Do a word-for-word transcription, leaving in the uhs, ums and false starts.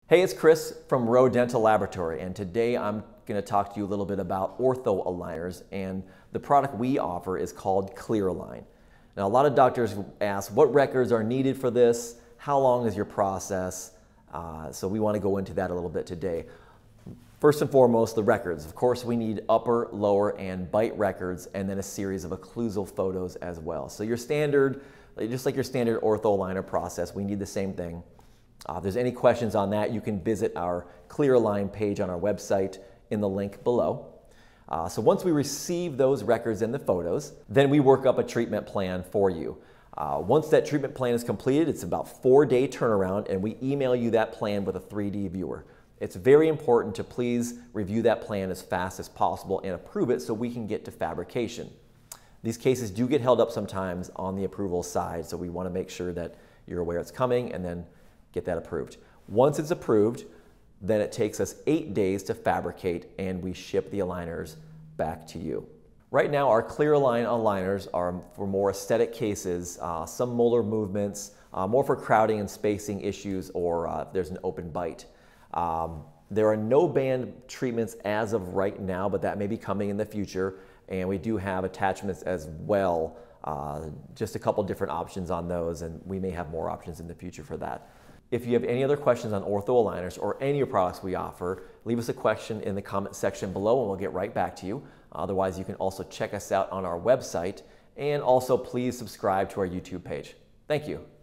Hey, it's Chris from R O E Dental Laboratory, and today I'm going to talk to you a little bit about ortho aligners, and the product we offer is called CLEARaline. Now, a lot of doctors ask what records are needed for this, how long is your process, uh, so we want to go into that a little bit today. First and foremost, the records. Of course, we need upper, lower, and bite records, and then a series of occlusal photos as well. So your standard, just like your standard ortho aligner process, we need the same thing. Uh, if there's any questions on that, you can visit our CLEARaline page on our website in the link below. Uh, so once we receive those records and the photos, then we work up a treatment plan for you. Uh, once that treatment plan is completed, it's about four day turnaround, and we email you that plan with a three D viewer. It's very important to please review that plan as fast as possible and approve it so we can get to fabrication. These cases do get held up sometimes on the approval side, so we want to make sure that you're aware it's coming and then get that approved. Once it's approved, then it takes us eight days to fabricate, and we ship the aligners back to you. Right now, our CLEARaline aligners are for more aesthetic cases, uh, some molar movements, uh, more for crowding and spacing issues, or uh, if there's an open bite. Um, there are no band treatments as of right now, but that may be coming in the future, and we do have attachments as well. Uh, just a couple different options on those, and we may have more options in the future for that. If you have any other questions on ortho aligners or any of the products we offer, leave us a question in the comment section below and we'll get right back to you. Otherwise, you can also check us out on our website, and also please subscribe to our YouTube page. Thank you.